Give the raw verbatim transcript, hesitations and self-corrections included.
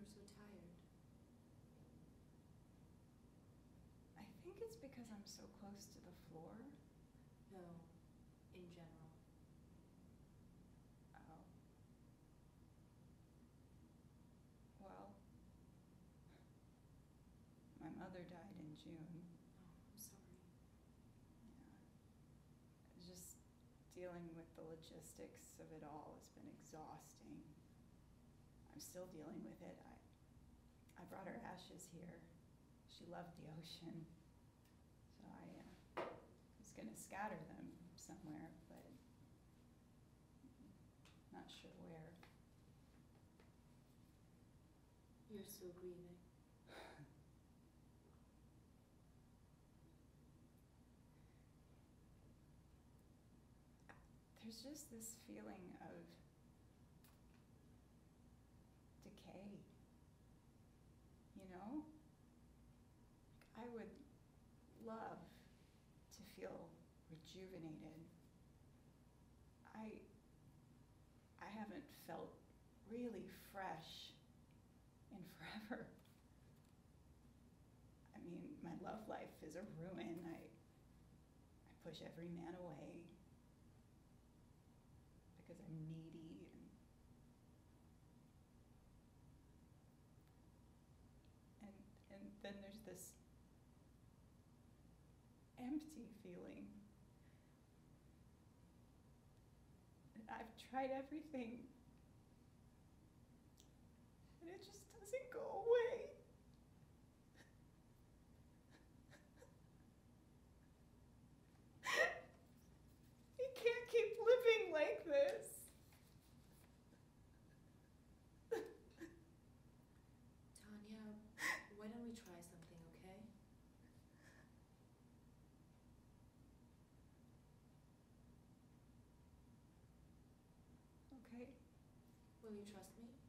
you're so tired? I think it's because I'm so close to the floor. No, in general. Oh. Well, my mother died in June. Oh, I'm sorry. Yeah. Just dealing with the logistics of it all has been exhausting. I'm still dealing with it. I, I brought her ashes here. She loved the ocean. So I uh, was going to scatter them somewhere, but not sure where. You're still grieving. There's just this feeling of decay, you know? I would love to feel rejuvenated. I, I haven't felt really fresh in forever. I mean, my love life is a ruin. I, I push every man away because I'm needy and and and then there's this empty feeling. I've tried everything and it just doesn't go away. You can't keep living like this. Tanya, why don't we try something, okay? Okay. Will you trust me?